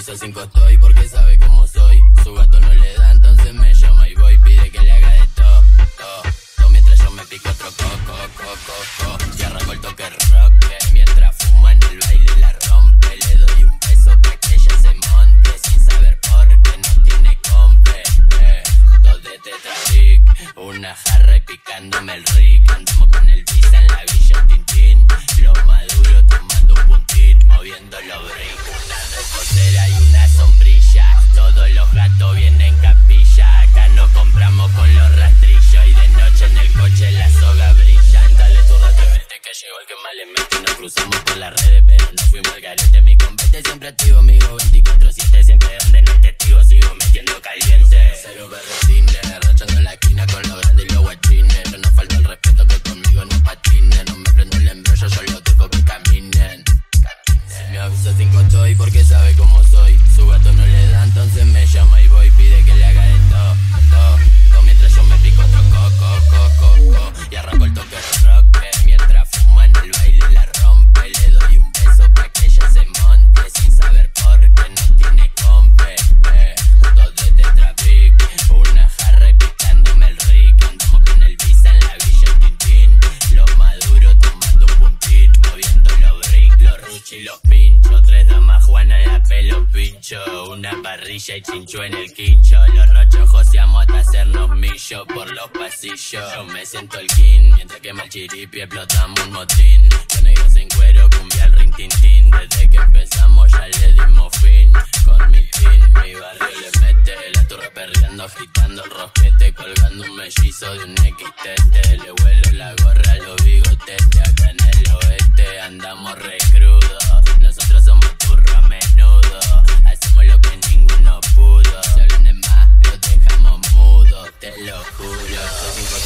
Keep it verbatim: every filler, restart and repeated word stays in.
avisa cinco estoy porque sabe cómo soy. Su gato no le da, entonces me llama y voy. Pide que le haga de todo, todo, todo. Mientras yo me pico otro coco, coco, coco. Y arranco el toque rock. Mientras fuma en el baile la rompe. Le doy un beso pa' que ella se monte. Sin saber por qué no tiene compe. Eh, dos de tetrabric, una jarra y picándome el rick. Andamos con el visa en la villa Tintín. Los maduros tomando un puntín, moviendo los brick. Una reposera y una sombrilla. Todos los gatos vienen capilla. Acá no compramos con los rastrillos. Y de noche en el coche la soga brilla. Dale tu vete que llegó el que más le mete. Nos cruzamos por las redes pero no fuimos al garete. Mi compete siempre activo, amigo veinticuatro siete. Siempre donde no hay testigo sigo metiendo caliente. Cero berretines, rachando en la esquina con los grandes y los guachines. No nos falta el respeto que conmigo no patinen. No me prendo el embrollo, yo los dejo que caminen. Si me avisa cinco estoy porque sabe cómo soy. Su gato no le da, entonces me llama y voy. Pide que le haga de todo, todo, todo. Mientras yo me pico otro coco, coco, coco. Y arranco el toque rock. Mientras fuma en el baile la rompe. Le doy un beso pa' que ella se monte. Sin saber por qué no tiene compe. Eh, dos de tetrabric, una jarra y picándome el rick. Andamos con el visa en la villa Tintín. Los maduros tomando un puntín, moviendo los brick, los ruchi y los pinchos. Tres damas Juana en la pelo pincho. Una parrilla y chincho en el quincho. Los rochos joseamos hasta hacernos millo por los pasillos. Yo me siento el king, mientras quema el chiripi explotamos un motín. Yo negro sin cuero, cumbia al ring tintín. Desde que empezamos ya le dimos fin. Con mi pin, mi barrio le mete. La torre perreando, agitando el rosquete. Colgando un mellizo de un equis te te. Le huelo la gorra a los bigotes. Acá en el oeste andamos re crudo. Nosotros somos turro a menudo. Hacemos lo que ninguno pudo. Si hablan de más, los dejamos mudos. Te lo juro.